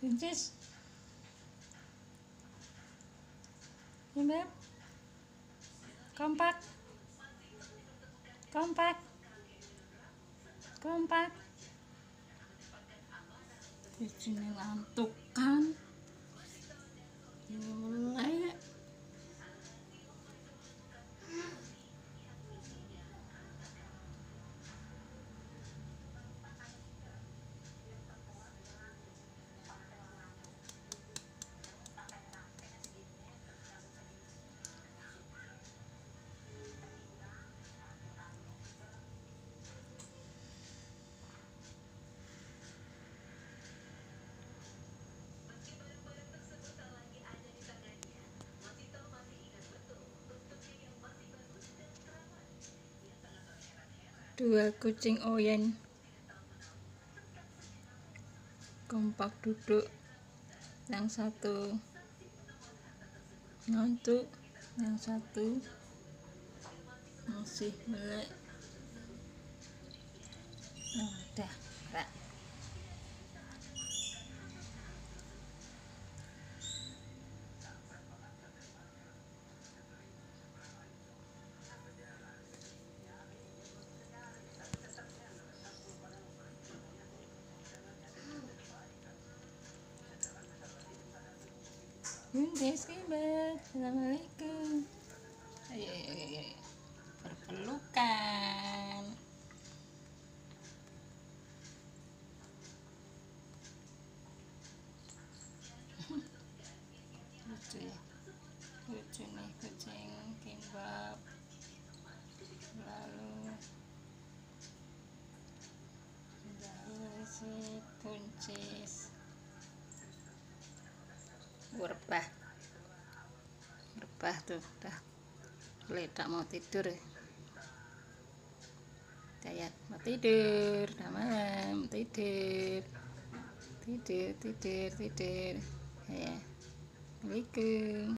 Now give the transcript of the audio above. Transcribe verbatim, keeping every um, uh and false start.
Princess. Ya, Beb. Kompak. Kompak. Kompak. Di sini ngantuk kan? Ini mulai. Dua kucing Oyen kompak duduk, yang satu ngantuk, yang satu masih melek. Nah, udah, Kak. Princess Kibet, assalamualaikum. Ayo, ayo, ayo, ayo. Berpelukan. Lucu ya, lucu nih kucing Kimbab. Lalu lalu si Puncis. Berbah, berbah tuh, dah ledak mau tidur ya. Dayat mau tidur, udah malam, tidur, tidur, tidur, tidur, ya. Assalamualaikum.